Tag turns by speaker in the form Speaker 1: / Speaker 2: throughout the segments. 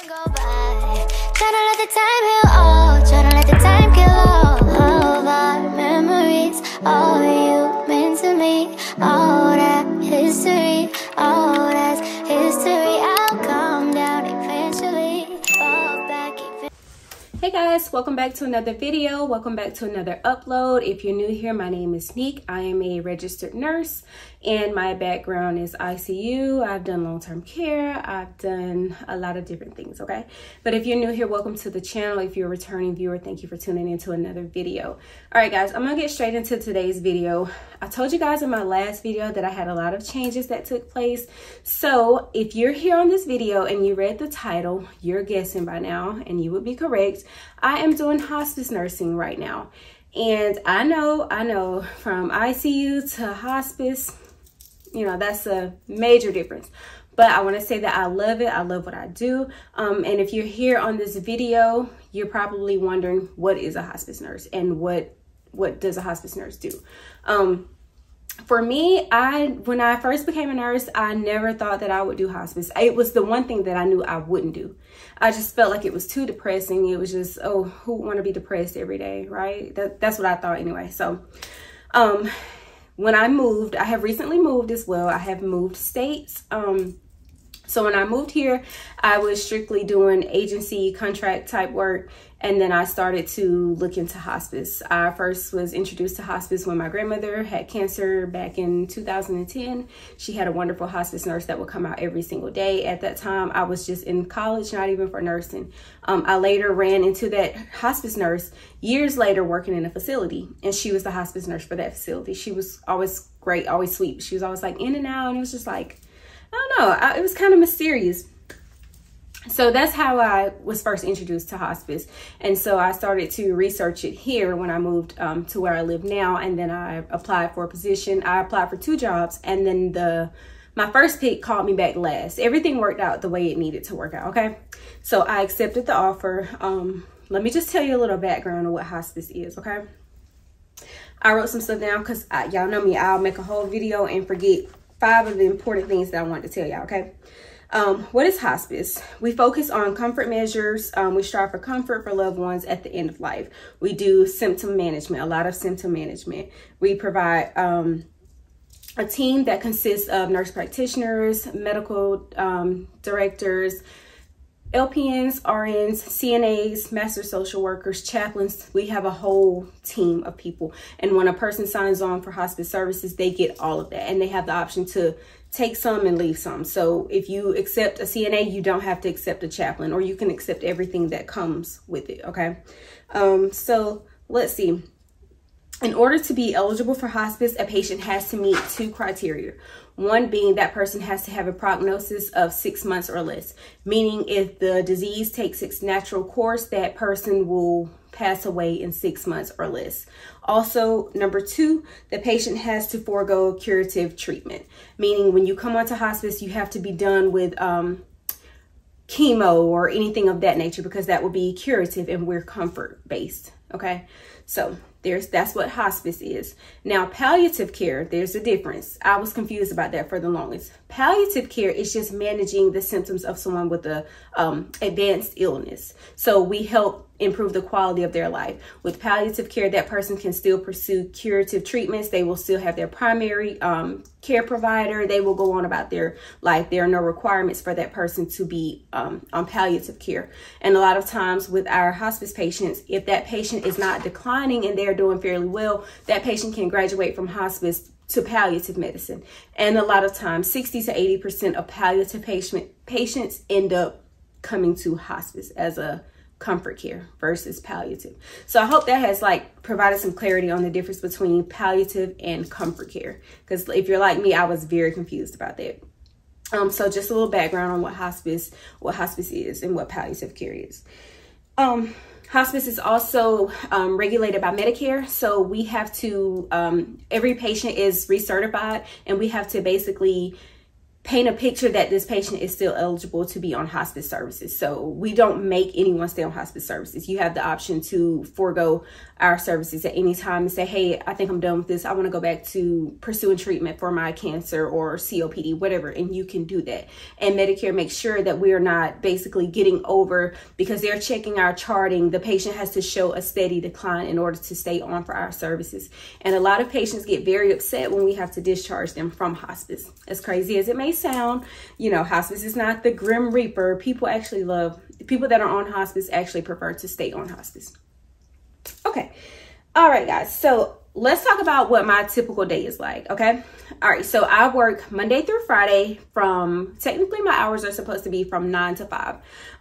Speaker 1: go by. Tryna let the time heal all. Tryna let the time kill all of our memories. All you meant to me. All that history. All that's history. I'll calm down eventually. Fall back eventually.
Speaker 2: Hey guys, welcome back to another video. Welcome back to another upload. If you're new here, my name is Neek. I am a registered nurse and my background is ICU. I've done long-term care. I've done a lot of different things, okay? But if you're new here, welcome to the channel. If you're a returning viewer, thank you for tuning into another video. All right, guys, I'm gonna get straight into today's video. I told you guys in my last video that I had a lot of changes that took place. So if you're here on this video and you read the title, you're guessing by now, and you would be correct. I am doing hospice nursing right now. And I know from ICU to hospice, you know, that's a major difference. But I want to say that I love it. I love what I do. And if you're here on this video, you're probably wondering, what is a hospice nurse and what does a hospice nurse do? For me, when I first became a nurse, I never thought that I would do hospice. It was the one thing that I knew I wouldn't do. I just felt like it was too depressing. It was just, oh, who would want to be depressed every day, right? That's what I thought anyway. So when I moved, I have recently moved as well. I have moved states. So when I moved here, I was strictly doing agency contract type work. And then I started to look into hospice. I first was introduced to hospice when my grandmother had cancer back in 2010. She had a wonderful hospice nurse that would come out every single day. At that time, I was just in college, not even for nursing. I later ran into that hospice nurse years later working in a facility. And she was the hospice nurse for that facility. She was always great, always sweet. She was always like in and out. And it was just like, I don't know, it was kind of mysterious. So that's how I was first introduced to hospice. And so I started to research it here when I moved to where I live now. And then I applied for a position. I applied for 2 jobs. And then my first pick called me back last. Everything worked out the way it needed to work out, okay? So I accepted the offer. Let me just tell you a little background on what hospice is, okay? I wrote some stuff down because y'all know me. I'll make a whole video and forget 5 of the important things that I want to tell y'all, okay? What is hospice? We focus on comfort measures. We strive for comfort for loved ones at the end of life. We do symptom management, a lot of symptom management. We provide a team that consists of nurse practitioners, medical directors, LPNs, RNs, CNAs, master social workers, chaplains. We have a whole team of people. And when a person signs on for hospice services, they get all of that. And they have the option to take some and leave some. So if you accept a CNA, you don't have to accept a chaplain, or you can accept everything that comes with it, okay? So let's see. In order to be eligible for hospice, a patient has to meet 2 criteria. One being that person has to have a prognosis of 6 months or less, meaning if the disease takes its natural course, that person will pass away in 6 months or less. Also, number 2, the patient has to forego curative treatment, meaning when you come onto hospice, you have to be done with chemo or anything of that nature, because that will be curative and we're comfort based, okay? So that's what hospice is. Now, palliative care, there's a difference. I was confused about that for the longest. Palliative care is just managing the symptoms of someone with a advanced illness. So we help improve the quality of their life. With palliative care, that person can still pursue curative treatments. They will still have their primary care provider. They will go on about their life. There are no requirements for that person to be on palliative care. And a lot of times with our hospice patients, if that patient is not declining and they're doing fairly well, that patient can graduate from hospice to palliative medicine. And a lot of times, 60 to 80% of palliative patients end up coming to hospice as a comfort care versus palliative. So I hope that has provided some clarity on the difference between palliative and comfort care. Because if you're like me, I was very confused about that. So just a little background on what hospice is and what palliative care is. Hospice is also regulated by Medicare. So we have to, every patient is recertified, and we have to basically paint a picture that this patient is still eligible to be on hospice services. So we don't make anyone stay on hospice services. You have the option to forego our services at any time and say, hey, I think I'm done with this. I want to go back to pursuing treatment for my cancer or COPD, whatever. And you can do that. And Medicare makes sure that we are not basically getting over, because they're checking our charting. The patient has to show a steady decline in order to stay on for our services. And a lot of patients get very upset when we have to discharge them from hospice. As crazy as it may sound, you know, hospice is not the grim reaper. People that are on hospice actually prefer to stay on hospice. Okay. All right, guys. So let's talk about what my typical day is like. Okay. All right. So I work Monday through Friday technically my hours are supposed to be from 9 to 5.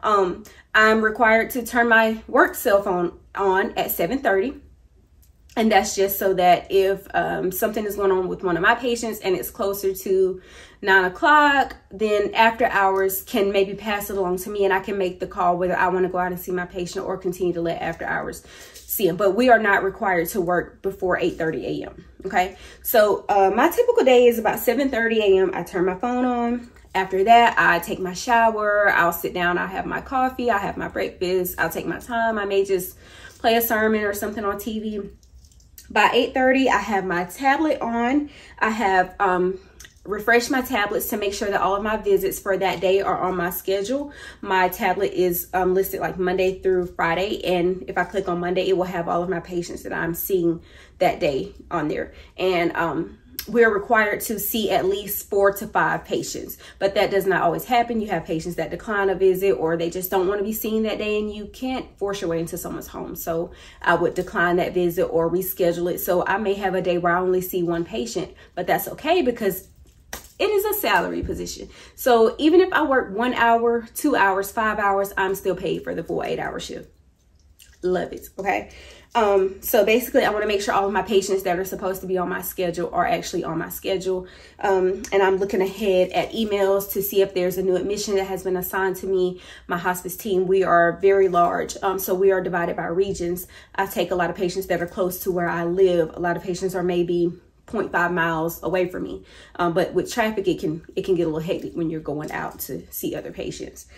Speaker 2: I'm required to turn my work cell phone on at 7:30. And that's just so that if something is going on with one of my patients and it's closer to 9 o'clock, then after hours can maybe pass it along to me and I can make the call whether I want to go out and see my patient or continue to let after hours see him. But we are not required to work before 8:30 a.m. Okay, so my typical day is about 7:30 a.m. I turn my phone on. After that, I take my shower. I'll sit down. I'll have my coffee. I'll have my breakfast. I'll take my time. I may just play a sermon or something on TV. By 8:30, I have my tablet on. I have refreshed my tablets to make sure that all of my visits for that day are on my schedule. My tablet is listed like Monday through Friday. And if I click on Monday, it will have all of my patients that I'm seeing that day on there. And we're required to see at least 4 to 5 patients, but that does not always happen. You have patients that decline a visit or they just don't want to be seen that day, and you can't force your way into someone's home. So I would decline that visit or reschedule it. So I may have a day where I only see 1 patient, but that's okay because it is a salary position. So even if I work 1 hour, 2 hours, 5 hours, I'm still paid for the full 8-hour shift. Love it. Okay. So basically I want to make sure all of my patients that are supposed to be on my schedule are actually on my schedule. And I'm looking ahead at emails to see if there's a new admission that has been assigned to me. My hospice team, we are very large. So we are divided by regions. I take a lot of patients that are close to where I live. A lot of patients are maybe 0.5 miles away from me. But with traffic, it can get a little hectic when you're going out to see other patients.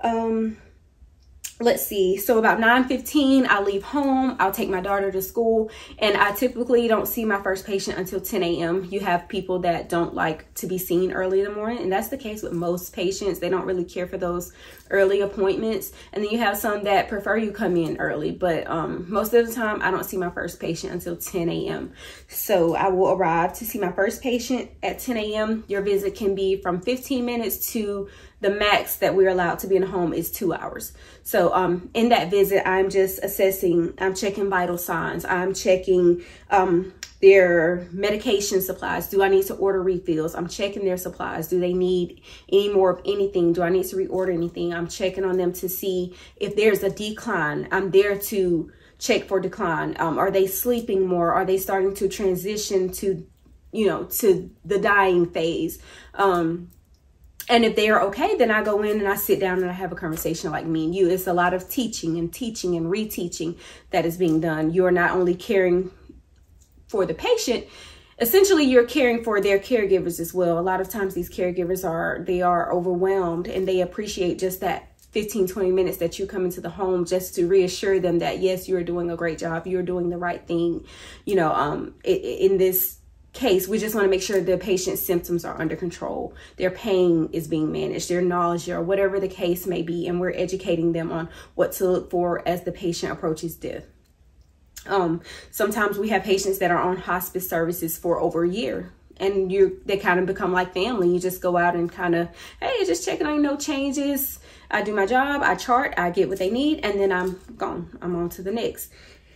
Speaker 2: Let's see. So about 9:15, I leave home. I'll take my daughter to school, and I typically don't see my first patient until 10 a.m. You have people that don't like to be seen early in the morning, and that's the case with most patients. They don't really care for those early appointments. And then you have some that prefer you come in early, but most of the time I don't see my first patient until 10 a.m. So I will arrive to see my first patient at 10 a.m. Your visit can be from 15 minutes to the max that we're allowed to be in the home is 2 hours. So in that visit, I'm just assessing, I'm checking vital signs. I'm checking their medication supplies. Do I need to order refills? I'm checking their supplies. Do they need any more of anything? Do I need to reorder anything? I'm checking on them to see if there's a decline. I'm there to check for decline. Are they sleeping more? Are they starting to transition to, to the dying phase? And if they are okay, then I go in and I sit down and I have a conversation like me and you. It's a lot of teaching and reteaching that is being done. You are not only caring for the patient, essentially you're caring for their caregivers as well. A lot of times these caregivers are overwhelmed, and they appreciate just that 15-20 minutes that you come into the home just to reassure them that yes, you're doing a great job, you're doing the right thing. In this case, we just want to make sure the patient's symptoms are under control, their pain is being managed, their nausea, or whatever the case may be, and we're educating them on what to look for as the patient approaches death. Sometimes we have patients that are on hospice services for over a year, and they kind of become like family. You just go out and kind of, hey, just checking on no changes. I do my job, I chart, I get what they need, and then I'm gone. I'm on to the next.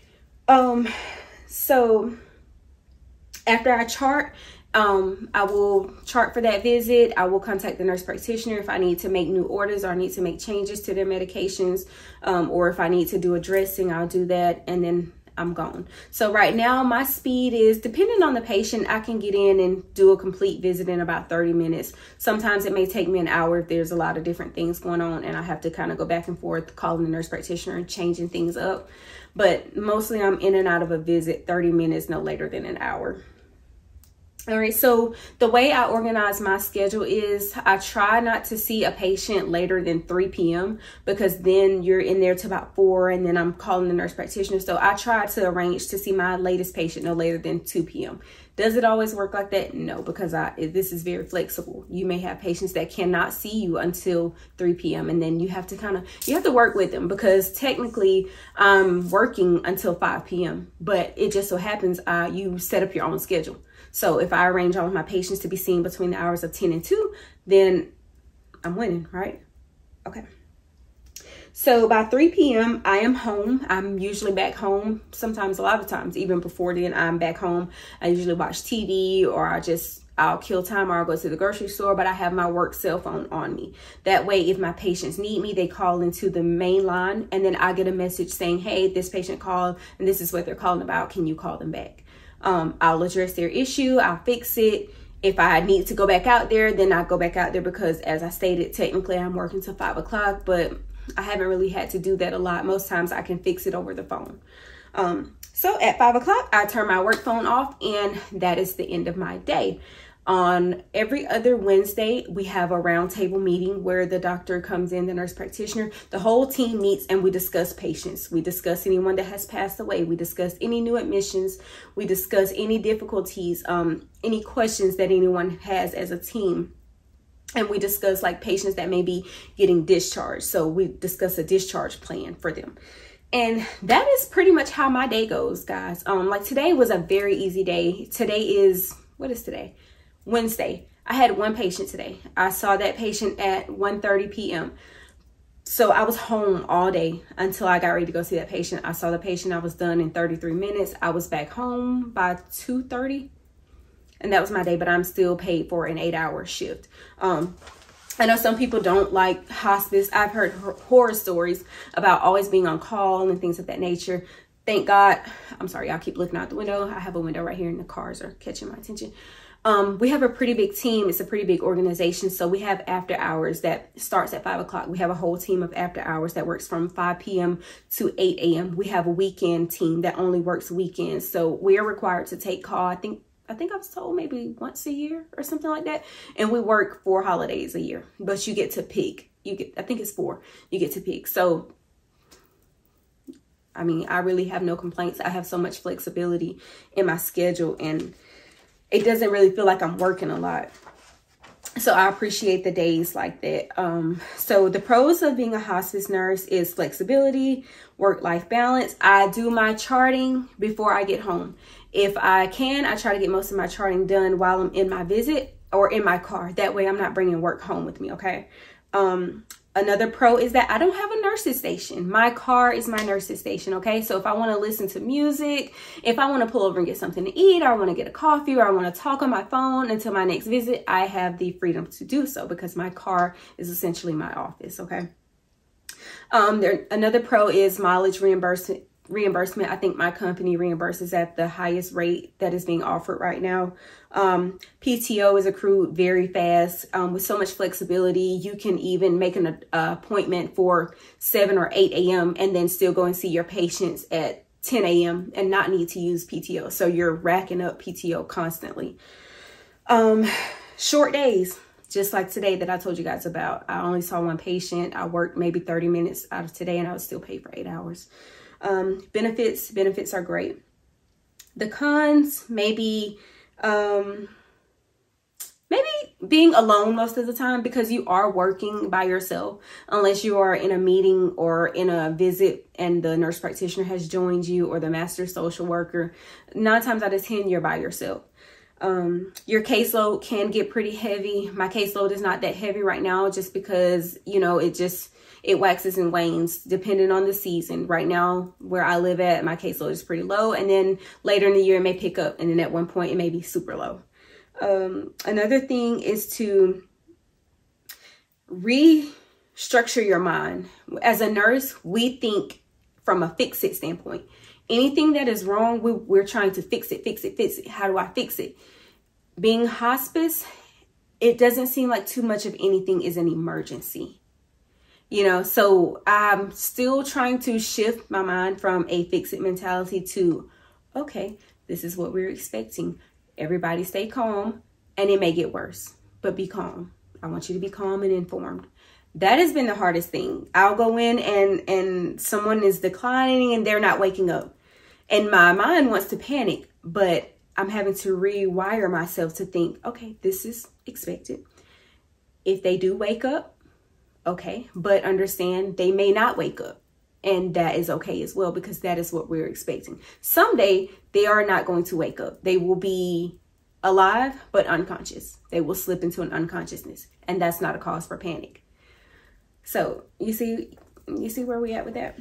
Speaker 2: So after I chart, I will chart for that visit. I will contact the nurse practitioner if I need to make new orders or I need to make changes to their medications, or if I need to do a dressing, I'll do that, and then I'm gone. So right now my speed is, depending on the patient, I can get in and do a complete visit in about 30 minutes. Sometimes it may take me an hour if there's a lot of different things going on and I have to kind of go back and forth calling the nurse practitioner and changing things up. But mostly I'm in and out of a visit 30 minutes, no later than an hour. All right, so the way I organize my schedule is I try not to see a patient later than 3 p.m. because then you're in there to about 4 and then I'm calling the nurse practitioner. So I try to arrange to see my latest patient no later than 2 p.m. Does it always work like that? No, because this is very flexible. You may have patients that cannot see you until 3 p.m. and then you have to work with them because technically I'm working until 5 p.m. But it just so happens you set up your own schedule. So if I arrange all of my patients to be seen between the hours of 10 and 2, then I'm winning, right? Okay. So by 3 p.m., I am home. I'm usually back home. Sometimes, a lot of times, even before then, I'm back home. I usually watch TV or I'll kill time or I'll go to the grocery store, but I have my work cell phone on me. That way, if my patients need me, they call into the main line and then I get a message saying, hey, this patient called and this is what they're calling about. Can you call them back? I'll address their issue. I'll fix it. If I need to go back out there, then I go back out there because as I stated, technically I'm working till 5 o'clock, but I haven't really had to do that a lot. Most times I can fix it over the phone. So at 5 o'clock, I turn my work phone off and that is the end of my day. On every other Wednesday, we have a roundtable meeting where the doctor comes in, the nurse practitioner, the whole team meets and we discuss patients. We discuss anyone that has passed away. We discuss any new admissions. We discuss any difficulties, any questions that anyone has as a team. And we discuss like patients that may be getting discharged. So we discuss a discharge plan for them. And that is pretty much how my day goes, guys. Like today was a very easy day. Today is, what is today? Wednesday. I had one patient today. I saw that patient at 1:30 p.m. So I was home all day until I got ready to go see that patient. I saw the patient. I was done in 33 minutes. I was back home by 2:30. And that was my day, but I'm still paid for an 8-hour shift. I know some people don't like hospice. I've heard horror stories about always being on call and things of that nature. Thank God. I'm sorry, y'all keep looking out the window. I have a window right here and the cars are catching my attention. We have a pretty big team. It's a pretty big organization. So we have after hours that starts at 5 o'clock. We have a whole team of after hours that works from 5 p.m. to 8 a.m. We have a weekend team that only works weekends. So we are required to take call. I think I was told maybe once a year or something like that. And we work 4 holidays a year, but you get to pick. I think it's 4. You get to pick. So, I mean, I really have no complaints. I have so much flexibility in my schedule and it doesn't really feel like I'm working a lot. So I appreciate the days like that. So the pros of being a hospice nurse is flexibility, work-life balance. I do my charting before I get home. If I can, I try to get most of my charting done while I'm in my visit or in my car. That way I'm not bringing work home with me, okay? Another pro is that I don't have a nurse's station. My car is my nurse's station, okay? So if I want to listen to music, if I want to pull over and get something to eat, or I want to get a coffee, or I want to talk on my phone until my next visit, I have the freedom to do so because my car is essentially my office, okay? Another pro is mileage reimbursement. I think my company reimburses at the highest rate that is being offered right now. PTO is accrued very fast with so much flexibility. You can even make an appointment for 7 or 8 a.m. and then still go and see your patients at 10 a.m. and not need to use PTO. So you're racking up PTO constantly. Short days, just like today that I told you guys about. I only saw one patient. I worked maybe 30 minutes out of today and I was still paid for 8 hours. Benefits are great. The cons, maybe being alone most of the time because you are working by yourself unless you are in a meeting or in a visit and the nurse practitioner has joined you or the master social worker. 9 times out of 10, you're by yourself. Your caseload can get pretty heavy. My caseload is not that heavy right now just because, you know, it waxes and wanes depending on the season. Right now, where I live at, my caseload is pretty low. And then later in the year, it may pick up. And then at one point, it may be super low. Another thing is to restructure your mind. As a nurse, we think from a fix-it standpoint. Anything that is wrong, we're trying to fix it. How do I fix it? Being hospice, it doesn't seem like too much of anything is an emergency. You know, so I'm still trying to shift my mind from a fix-it mentality to, okay, this is what we're expecting. Everybody stay calm, and it may get worse, but be calm. I want you to be calm and informed. That has been the hardest thing. I'll go in and someone is declining and they're not waking up. And my mind wants to panic, but I'm having to rewire myself to think, okay, this is expected. If they do wake up, okay, but understand they may not wake up. And that is okay as well, because that is what we're expecting. Someday they are not going to wake up. They will be alive, but unconscious. They will slip into an unconsciousness, and that's not a cause for panic. So you see where we at with that?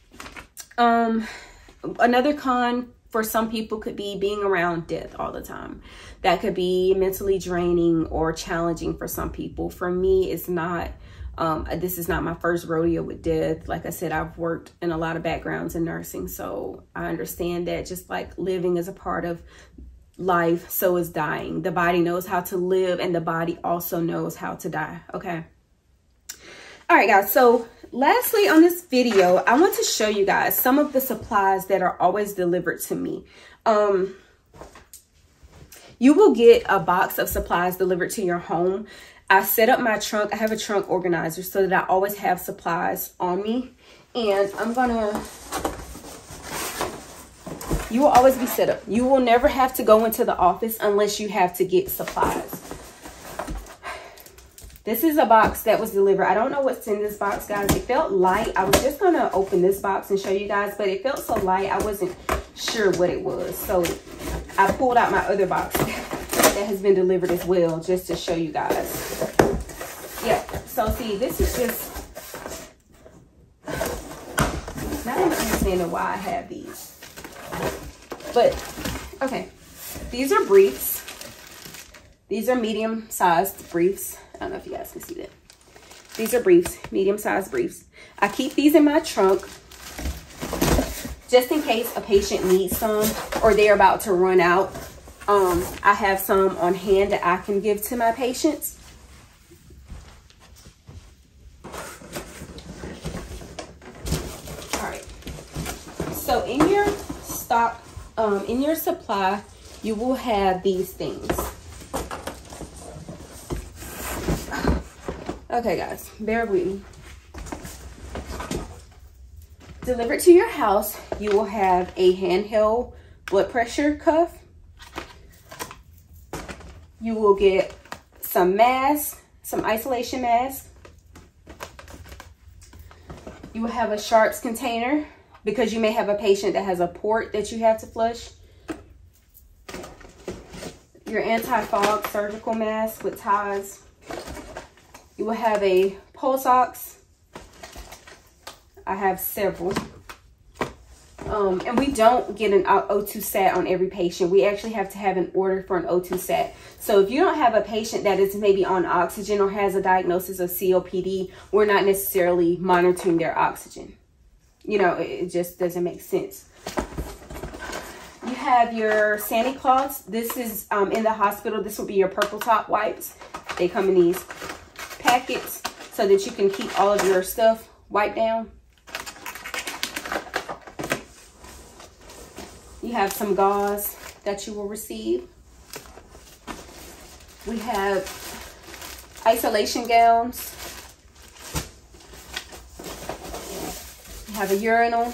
Speaker 2: Another con for some people could be being around death all the time. That could be mentally draining or challenging for some people. For me, it's not. This is not my first rodeo with death. Like I said, I've worked in a lot of backgrounds in nursing, so I understand that just like living is a part of life, so is dying. The body knows how to live, and the body also knows how to die, okay? All right, guys, so lastly on this video, I want to show you guys some of the supplies that are always delivered to me. You will get a box of supplies delivered to your home. I set up my trunk. I have a trunk organizer so that I always have supplies on me. And you will always be set up. You will never have to go into the office unless you have to get supplies. This is a box that was delivered. I don't know what's in this box, guys. It felt light. I was just going to open this box and show you guys, but it felt so light, I wasn't sure what it was. So I pulled out my other box that has been delivered as well, just to show you guys. Yeah, so see, this is just, not even understanding why I have these. But, okay, these are briefs. These are medium-sized briefs. I don't know if you guys can see that. These are briefs, medium-sized briefs. I keep these in my trunk just in case a patient needs some or they're about to run out. I have some on hand that I can give to my patients. All right. So in your stock, in your supply, you will have these things. Okay, guys, bear with me. Delivered to your house, you will have a handheld blood pressure cuff. You will get some masks, some isolation masks. You will have a sharps container because you may have a patient that has a port that you have to flush. Your anti-fog surgical mask with ties. You will have a pulse ox. I have several. And we don't get an O2 sat on every patient. We actually have to have an order for an O2 sat. So if you don't have a patient that is maybe on oxygen or has a diagnosis of COPD, we're not necessarily monitoring their oxygen. You know, it just doesn't make sense. You have your Sani cloths. This is in the hospital. This will be your purple top wipes. They come in these packets so that you can keep all of your stuff wiped down. You have some gauze that you will receive. We have isolation gowns. You have a urinal.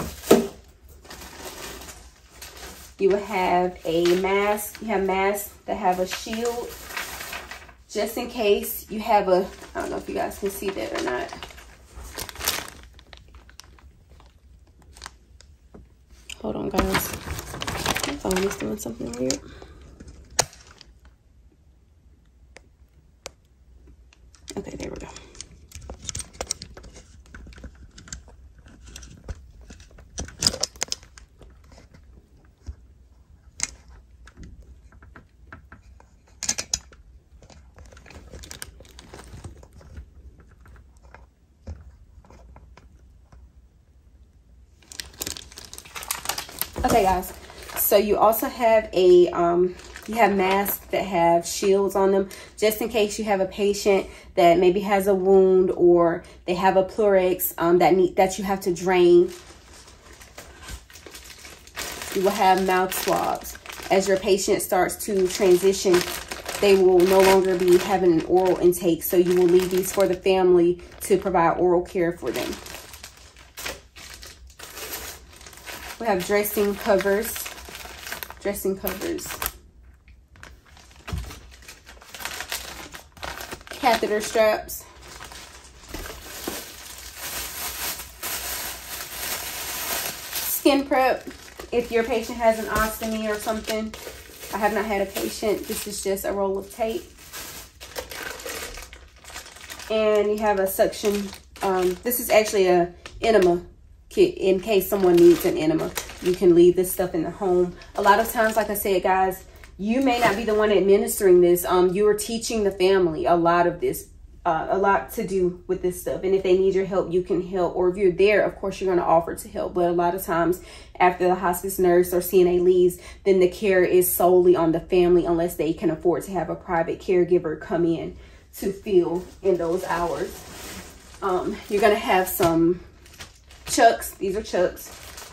Speaker 2: You will have a mask. You have masks that have a shield. Just in case you have a, I don't know if you guys can see that or not. Hold on, guys. My phone is doing something weird. Okay, there we go. Okay, guys, so you also have a you have masks that have shields on them, just in case you have a patient that maybe has a wound or they have a pleurics that you have to drain. You will have mouth swabs. as your patient starts to transition, they will no longer be having an oral intake. So you will leave these for the family to provide oral care for them. We have dressing covers. Catheter straps. Skin prep. If your patient has an ostomy or something. I have not had a patient. This is just a roll of tape. And you have a suction. This is actually a enema kit in case someone needs an enema. You can leave this stuff in the home. A lot of times, like I said, guys, you may not be the one administering this. You are teaching the family a lot of this, a lot to do with this stuff. And if they need your help, you can help. Or if you're there, of course, you're going to offer to help. But a lot of times after the hospice nurse or CNA leaves, then the care is solely on the family unless they can afford to have a private caregiver come in to fill in those hours. You're going to have some chucks. These are chucks.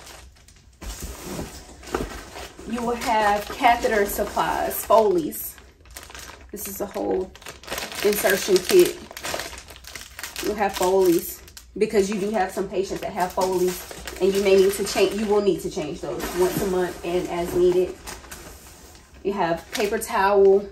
Speaker 2: You will have catheter supplies, Foley's. This is a whole insertion kit. You'll have Foley's because you do have some patients that have Foley's, and you may need to change. You will need to change those once a month and as needed. You have paper towel.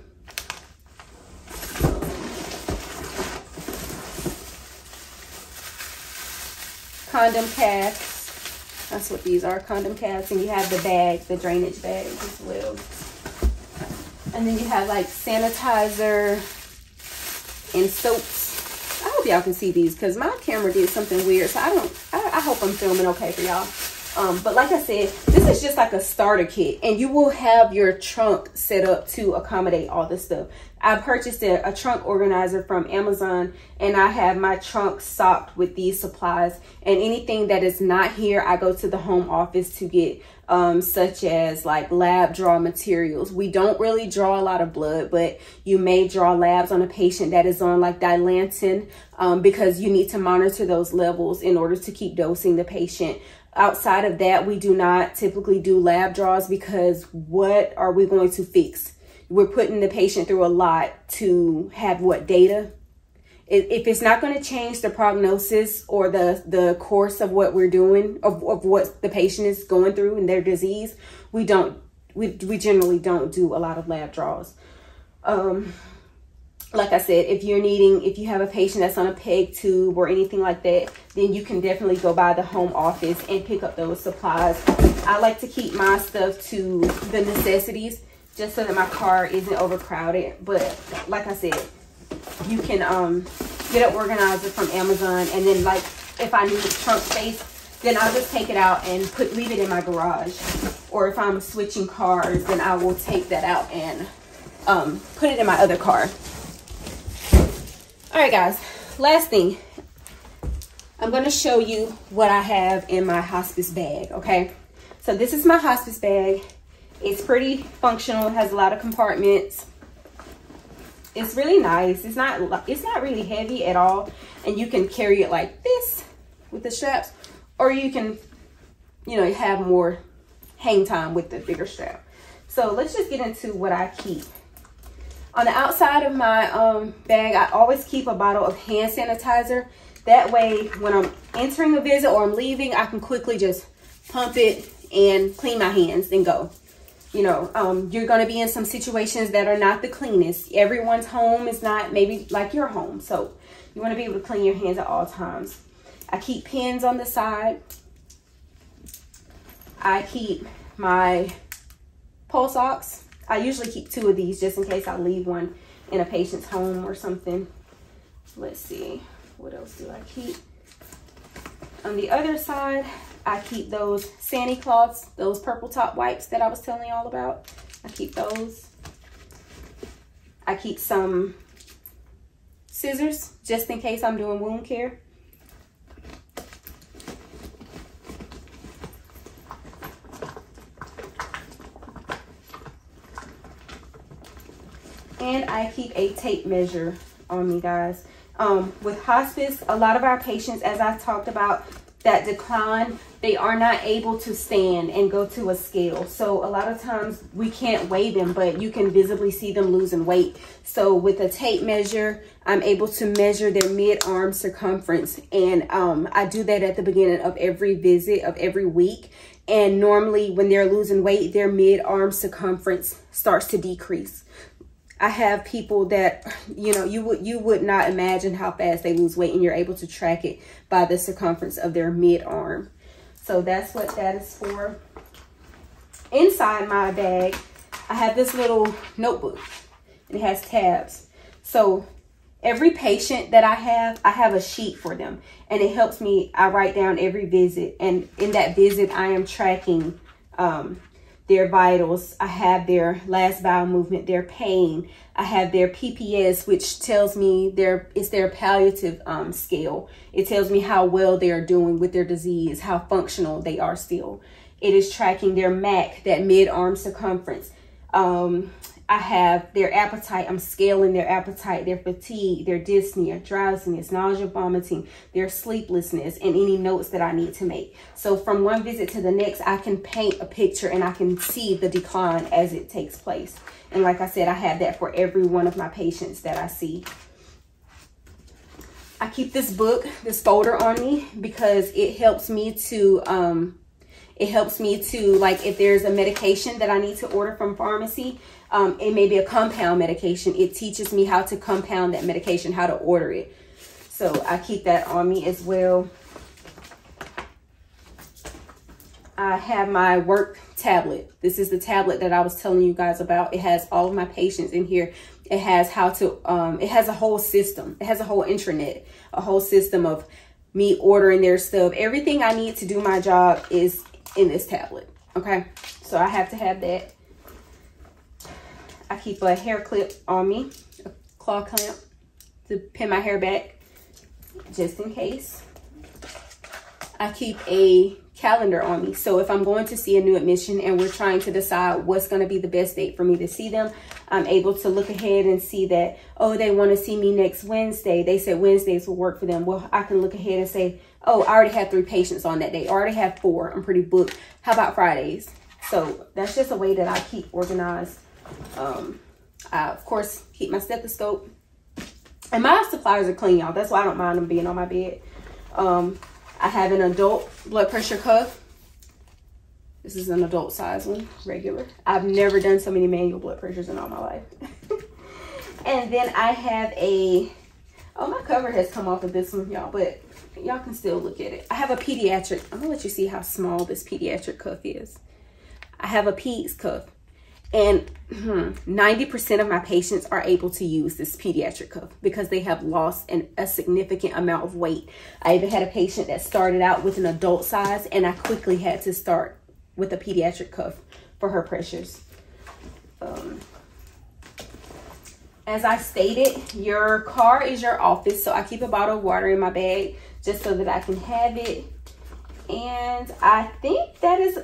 Speaker 2: Condom caps. That's what these are, condom caps. And you have the bag, the drainage bag as well. And then you have like sanitizer and soaps. I hope y'all can see these because my camera did something weird. So I hope I'm filming okay for y'all. But like I said, this is just like a starter kit, and you will have your trunk set up to accommodate all this stuff. I purchased a trunk organizer from Amazon, and I have my trunk stocked with these supplies. And anything that is not here, I go to the home office to get, such as like lab draw materials. We don't really draw a lot of blood, but you may draw labs on a patient that is on like Dilantin, because you need to monitor those levels in order to keep dosing the patient. Outside of that, we do not typically do lab draws because what are we going to fix? We're putting the patient through a lot to have what data? If it's not going to change the prognosis or the course of what we're doing, of what the patient is going through in their disease, we generally don't do a lot of lab draws. Like I said, if you have a patient that's on a PEG tube or anything like that, then you can definitely go by the home office and pick up those supplies. I like to keep my stuff to the necessities just so that my car isn't overcrowded. But like I said, you can get an organizer from Amazon, and then like if I need trunk space, then I'll just take it out and leave it in my garage. Or if I'm switching cars, then I will take that out and put it in my other car. All right, guys, last thing. I'm going to show you what I have in my hospice bag, okay? So this is my hospice bag. It's pretty functional. It has a lot of compartments. It's really nice. It's not really heavy at all. And you can carry it like this with the straps, or you can, you know, have more hang time with the bigger strap. So let's just get into what I keep. On the outside of my bag, I always keep a bottle of hand sanitizer. That way, when I'm entering a visit or I'm leaving, I can quickly just pump it and clean my hands and go. You know, you're going to be in some situations that are not the cleanest. Everyone's home is not maybe like your home. So you want to be able to clean your hands at all times. I keep pins on the side. I keep my pulse ox. I usually keep 2 of these just in case I leave one in a patient's home or something. Let's see, what else do I keep? On the other side, I keep those Sani cloths, those purple top wipes that I was telling you all about. I keep those. I keep some scissors just in case I'm doing wound care. And I keep a tape measure on me, guys. With hospice, a lot of our patients, as I talked about, that decline, they are not able to stand and go to a scale. So a lot of times we can't weigh them, but you can visibly see them losing weight. So with a tape measure, I'm able to measure their mid-arm circumference. And I do that at the beginning of every visit of every week. And normally when they're losing weight, their mid-arm circumference starts to decrease. I have people that, you know, you would not imagine how fast they lose weight, and you're able to track it by the circumference of their mid-arm. So that's what that is for. Inside my bag, I have this little notebook, and it has tabs. So every patient that I have a sheet for them, and it helps me. I write down every visit, and in that visit, I am tracking their vitals. I have their last bowel movement, their pain. I have their PPS, which tells me it's their palliative scale. It tells me how well they are doing with their disease, how functional they are still. It is tracking their MAC, that mid-arm circumference. I have their appetite. I'm scaling their appetite, their fatigue, their dyspnea, drowsiness, nausea, vomiting, their sleeplessness, and any notes that I need to make. So from one visit to the next, I can paint a picture and I can see the decline as it takes place. And like I said, I have that for every one of my patients that I see. I keep this book, this folder on me, because it helps me to, like, if there's a medication that I need to order from pharmacy, it may be a compound medication. It teaches me how to compound that medication, how to order it. So I keep that on me as well. I have my work tablet. This is the tablet that I was telling you guys about. It has all of my patients in here. It has how to, it has a whole system. It has a whole intranet, a whole system of me ordering their stuff. Everything I need to do my job is in this tablet. Okay. So I have to have that. I keep a hair clip on me, a claw clamp to pin my hair back, just in case. I keep a calendar on me. So if I'm going to see a new admission and we're trying to decide what's going to be the best date for me to see them, I'm able to look ahead and see that, oh, they want to see me next Wednesday. They said Wednesdays will work for them. Well, I can look ahead and say, oh, I already have 3 patients on that day. I already have 4. I'm pretty booked. How about Fridays? So that's just a way that I keep organized. I, of course, keep my stethoscope. And my supplies are clean, y'all. That's why I don't mind them being on my bed. I have an adult blood pressure cuff. This is an adult size one, regular. I've never done so many manual blood pressures in all my life. And then I have a, oh, my cover has come off of this one, y'all, but y'all can still look at it. I have a pediatric, I'm gonna let you see how small this pediatric cuff is. I have a PEDS cuff. And 90% of my patients are able to use this pediatric cuff because they have lost a significant amount of weight. I even had a patient that started out with an adult size, and I quickly had to start with a pediatric cuff for her pressures. As I stated, your car is your office, so I keep a bottle of water in my bag just so that I can have it. And I think that is,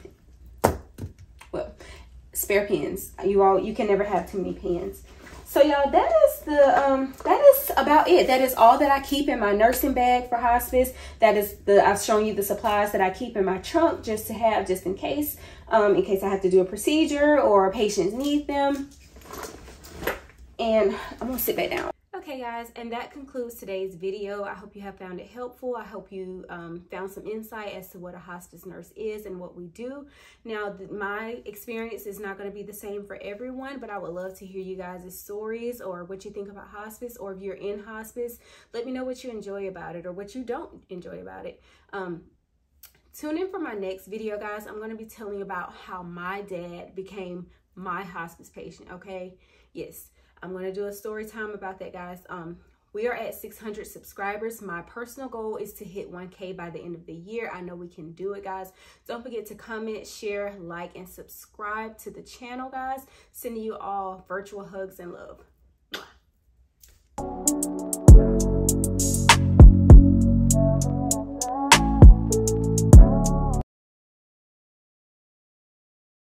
Speaker 2: well, spare pens. You can never have too many pens. So y'all, that is about it. That is all that I keep in my nursing bag for hospice. That is I've shown you the supplies that I keep in my trunk just to have, just in case I have to do a procedure or patients need them. And I'm gonna sit back down. Okay guys, and that concludes today's video. I hope you have found it helpful. I hope you found some insight as to what a hospice nurse is and what we do. Now, my experience is not going to be the same for everyone, but I would love to hear you guys' stories or what you think about hospice, or if you're in hospice, let me know what you enjoy about it or what you don't enjoy about it. Tune in for my next video, guys. I'm going to be telling you about how my dad became my hospice patient, okay? Yes. I'm going to do a story time about that, guys. We are at 600 subscribers. My personal goal is to hit 1K by the end of the year. I know we can do it, guys. Don't forget to comment, share, like, and subscribe to the channel, guys. Sending you all virtual hugs and love.